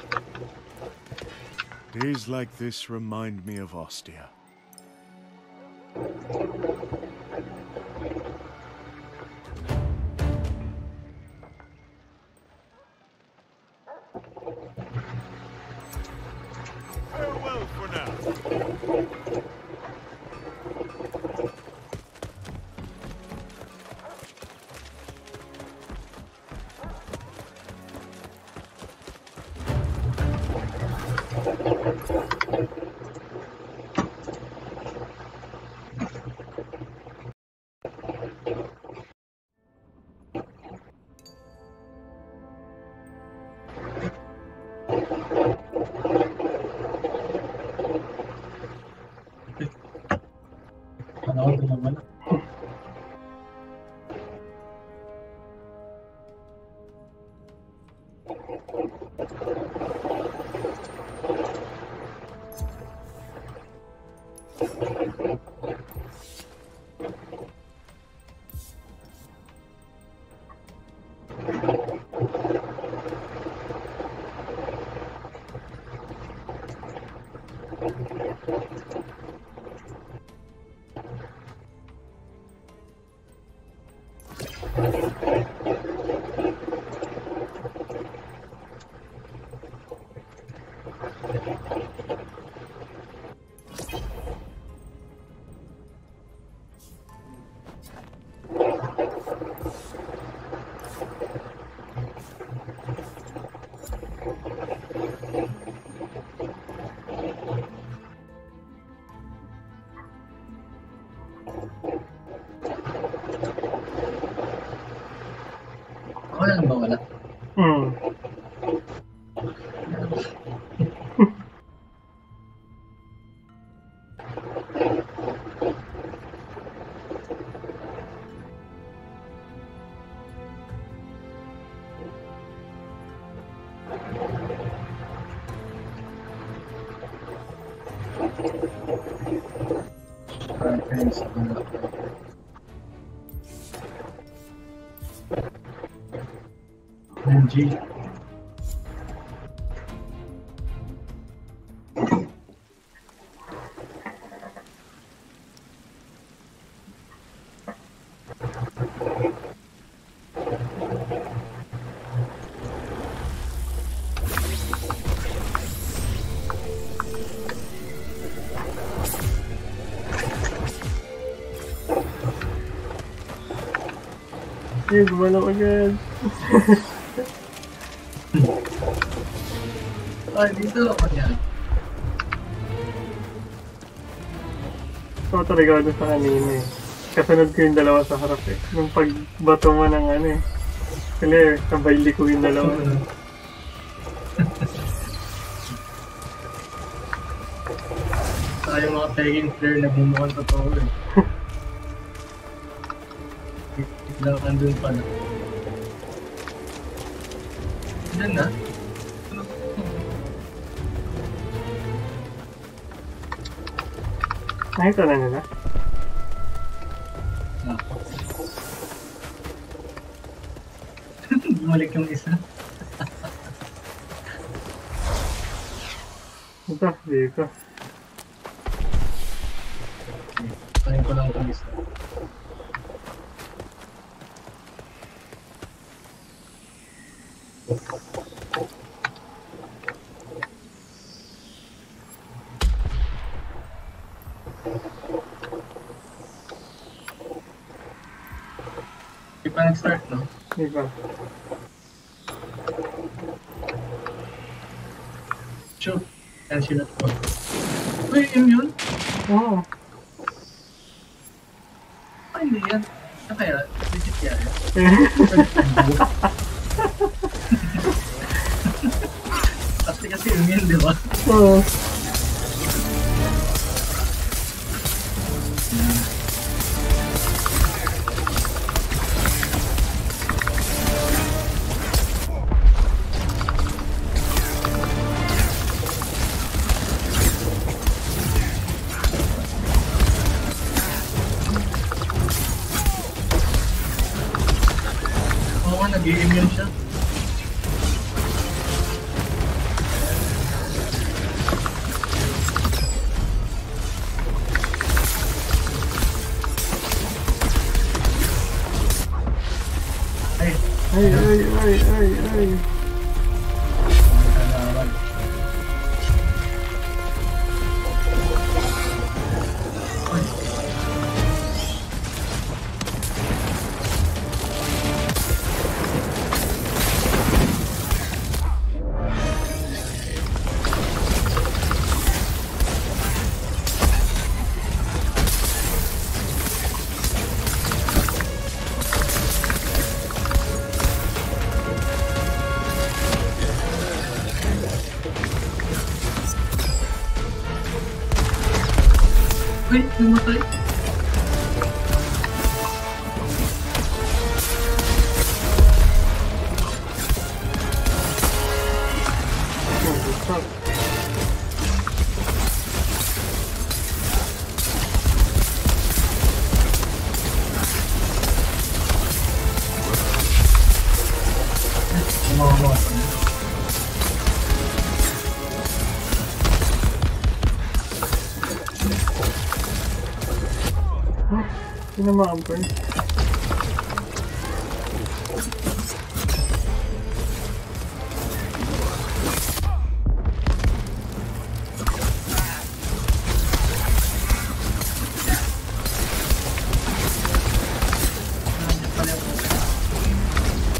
Days like this remind me of Ostia. Farewell for now. Ano, naman. Ako lang ba wala? hmm. Preference ko na. NG. Eh, gumalaw agad. Ay, dito ako yan. So, talaga ako sa kanina eh. Kasunod ko yung dalawa sa harap eh. Nung pagbato mo ng ano eh. Kaya sabay liko yung dalawa. Saka yung mga pegging flare na bumukan totoo eh. Andun pala. Diyan na. Nakita na nila. Bumalik yung isa. Ito, dito. Kanin ko lang yung isa. Di pa nag-start, no? Di ba? Sure. Yan sila po. Uy, yun? Oo. Ay, hindi yan. Ano kaya? Legit yan. Kasi yun, di ba? Oo. Oo nga, nag-i-immune siya. Ay, Ay. kalawan. Ay, uy, namatay. Mamamatay. Tinamaan ko eh. Nandiyan pala yung-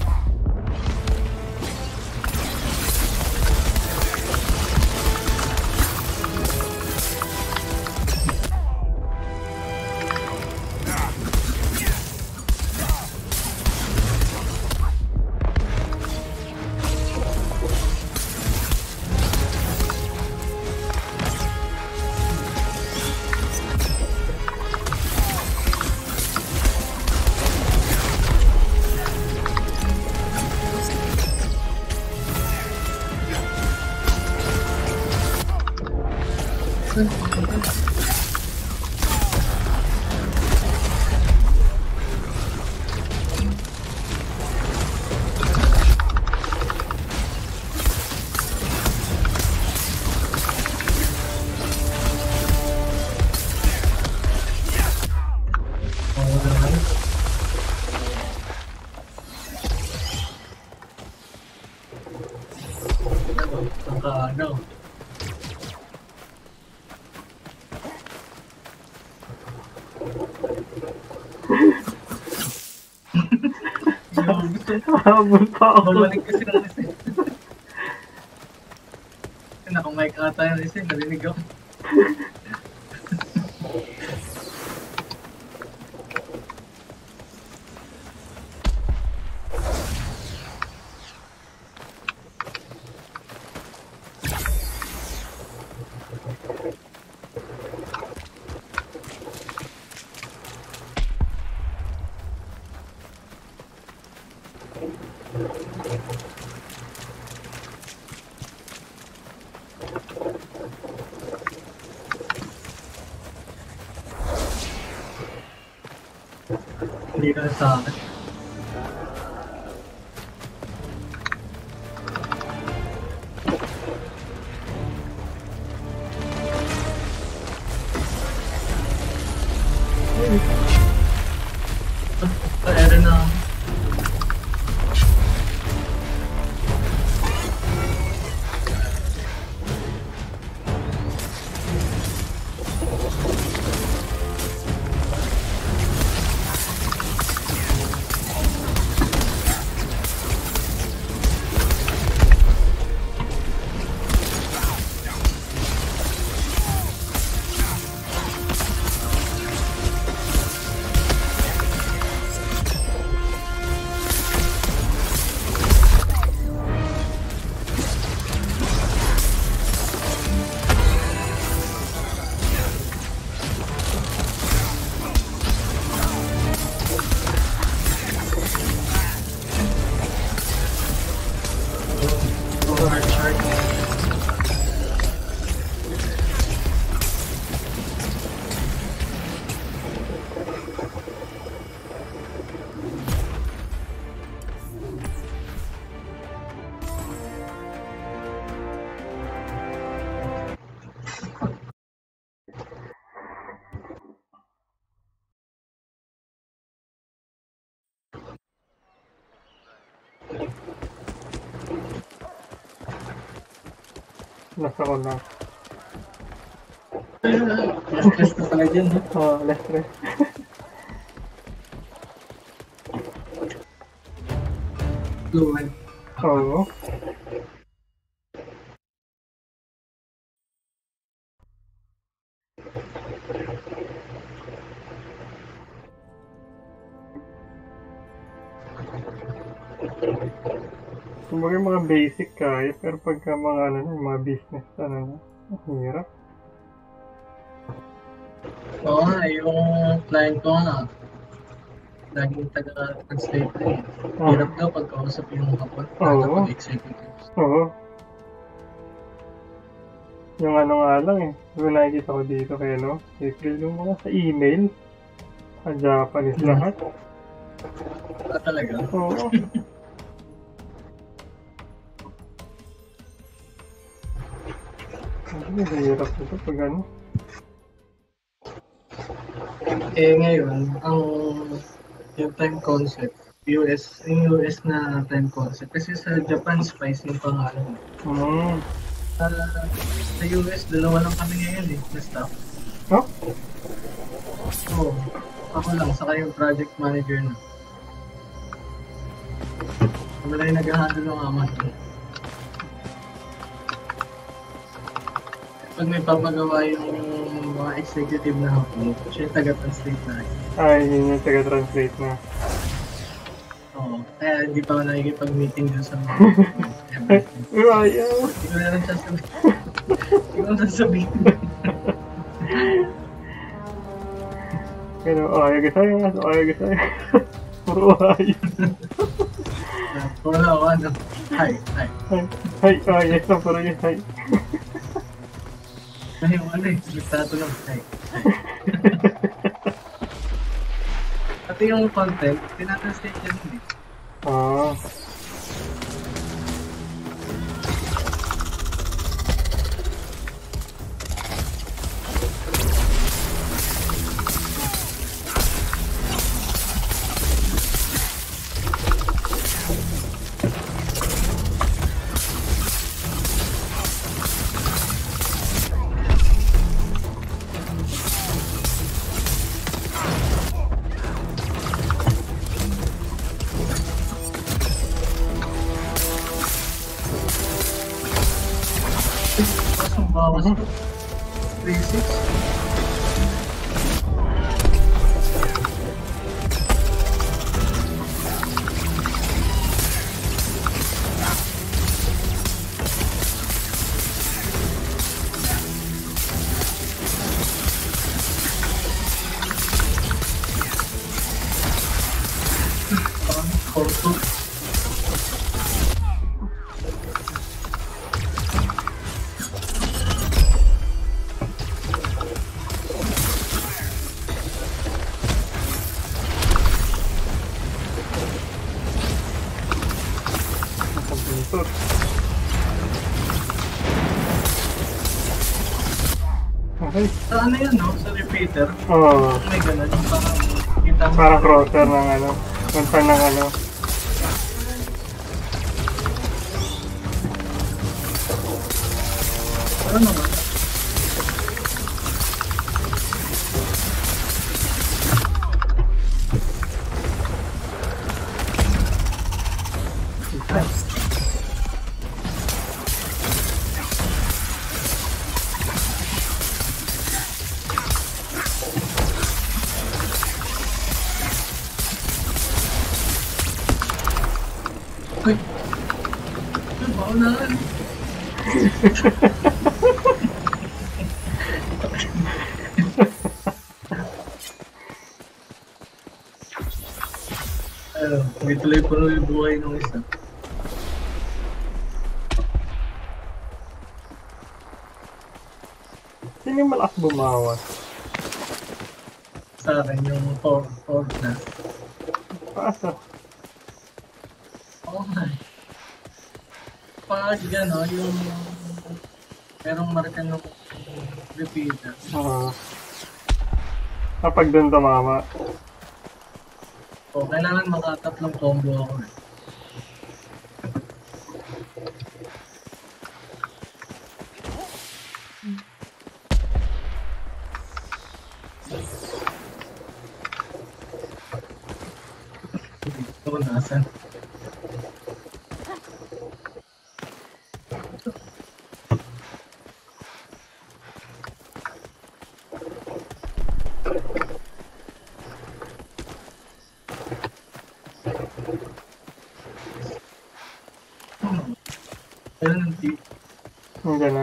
Oo naman. Ano? Habol pa ako. Bumalik kasi ng isa. Naka-mic ata yung isa, narinig ako. Hindi ka na sa akin. Aaron na. Nasa ko na. Stress ka pala dyan, no? Oo, less stress. Fluent. Oo. Kumbaga yung mga basic kaya, pero pagka mga ano na, yung mga business, ano na, ang hirap. Oo nga, yung client ko nga, laging taga-translate na eh. Hirap daw pagkausap yung kapag Oo. executives. Oo. Yung ano nga lang eh, yung nakikita ko dito kaya no, April yung mga sa email, sa Japanese lahat. Talaga? Oo. Ang hirap ito pag ano. Eh ngayon, yung time concept, yung US na time concept, kasi sa Japan, spicy yung pangalan. Sa US, dalawa lang kami ngayon eh, na staff. Oh? Oo, ako lang, saka yung project manager na. Wala yung nag-handle ng Amazon. Pag may papagawa yung mga executive na hapon, siya yung taga-translate na. Ay, yun yung taga-translate na. Oo, kaya hindi pa ako nakikipag-meeting dun sa mga Ayaw! Hindi ko na lang sasabihin. Hindi ko na sasabihin. Pero ayaw ka sa'yo, ayaw ka sa'yo. Puro ayaw. Wala ako, ano. Hi. Hi, yes na, puro yung hi. Ay, yung ano eh, nagtato lang. Hi. Pati yung content, tinatranslate yan eh. Ah. Bawas ko. 3-6. Corto. Sus. Okay. Sa ano yun, no? Sa repeater. Oo. May ganun. Yung parang kita mo. Parang crosser ng ano. Kanta ng ano. Ano naman? Uy! Uy, paunahan! May tuloy-tuloy buhay ng isa. Sino yung malakas bumawas? Sa akin, yung four na. Paasa? Oo nga. Pag gano'n, yung merong marka ng repeater. Oo. Kapag doon tumama. O, kailangan makatatlong combo ako eh. Ito, nasan? Ayun ang tip. Hindi na.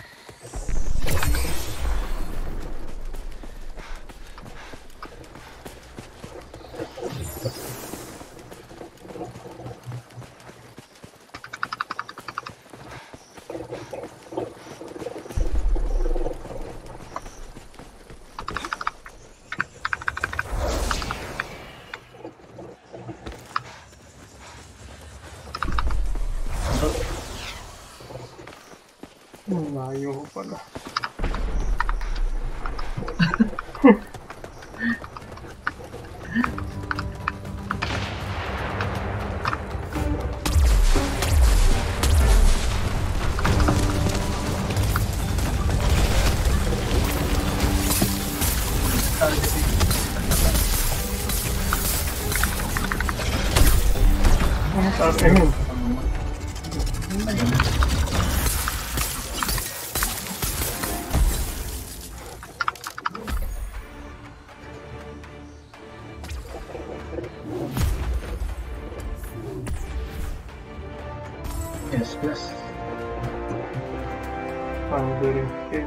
Layo ko pala. Ano sa akin yun? Yes, plus. Thundering skill.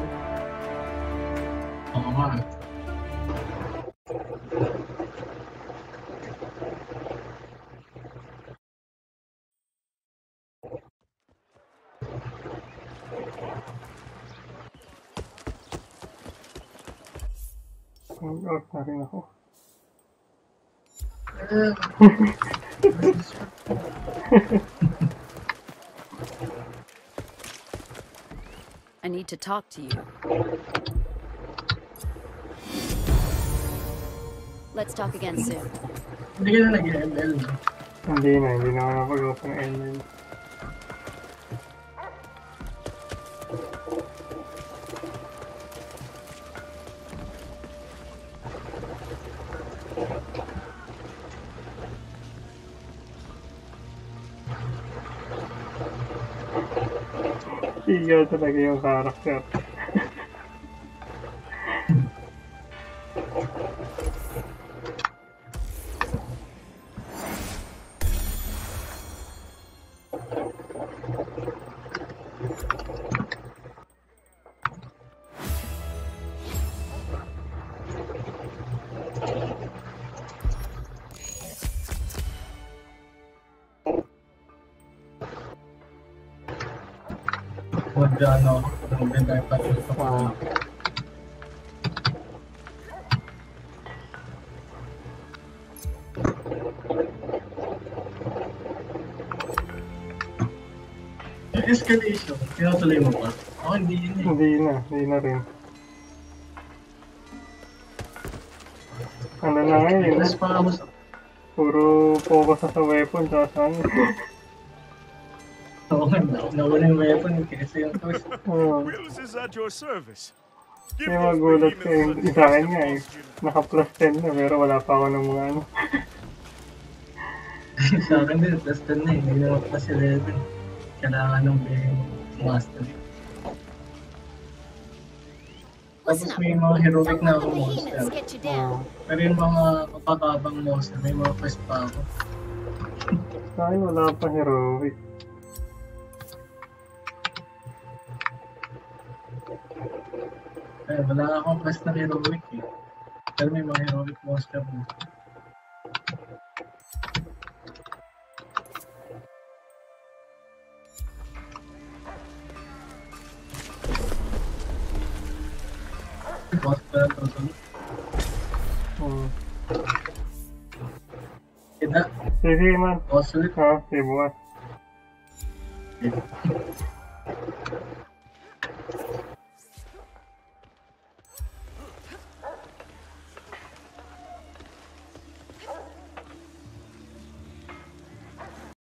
Oo nga. Mag-out na rin ako. I need to talk to you. Let's talk again soon. Hindi ka na nag-ML, no? Hindi na ako napag-out ng ML. Ikaw talaga yung karakter. Huwag ano, mag-deny pa ito. Escalation. Tinutuloy mo pa. Ako hindi yun eh. Hindi na rin. Ano na ngayon? Mas pa ako sa... Puro focus na sa weapon, tsaka sa ano. Oo nga, nawala yung weapon kasi yung twist. Wills is at your service. Give Kaya those magulat ko behemoths yung sa akin nga eh. Naka-plus 10 na, pero wala pa ako ng mga ano. Sa akin din, plus 10 na eh. Hindi naman plus 11. Kailangan nung master. Listen Tapos up. may mga heroic Don't na let ako the monster. behemoths get you down. Pero yung mga mapapabang monster, may mga quest pa ako. Sa akin wala pa heroic. Eh, wala akong quest na heroic eh. Pero may mga heroic monster mo. Monster na to. Kita, Sige man. monster. Ha? Sige bukas.